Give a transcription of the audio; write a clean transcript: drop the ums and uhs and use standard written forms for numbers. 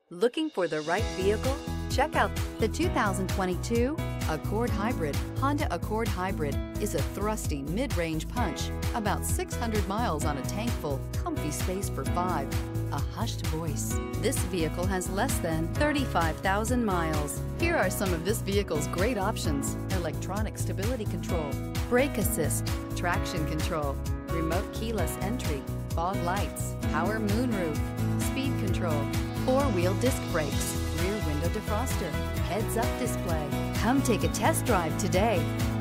Looking for the right vehicle? Check out the 2022 Accord Hybrid. Honda Accord Hybrid is a thrusty mid-range punch, about 600 miles on a tank full, comfy space for 5, a hushed voice. This vehicle has less than 35,000 miles. Here are some of this vehicle's great options: electronic stability control, brake assist, traction control, remote keyless entry, fog lights, power moonroof, speed control, four-wheel disc brakes, rear window defroster, heads-up display. Come take a test drive today.